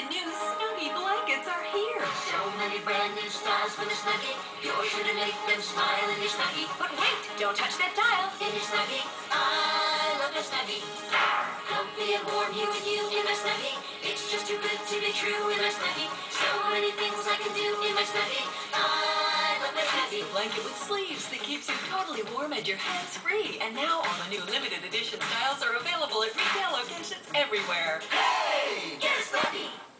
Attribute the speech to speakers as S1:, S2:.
S1: The new Snuggie blankets are here.
S2: So many brand new styles for the Snuggie. You're sure to make them smile in your Snuggie.
S1: But wait, don't touch that dial.
S2: In your Snuggie, I love my Snuggie. Comfy and warm here with you in my Snuggie. It's just too good to be true in my Snuggie. So many things I can do in my Snuggie. I love my Snuggie.
S1: It's a blanket with sleeves that keeps you totally warm and your hands free. And now all the new limited edition styles are available at retail locations everywhere.
S2: Hey, get a Snuggie.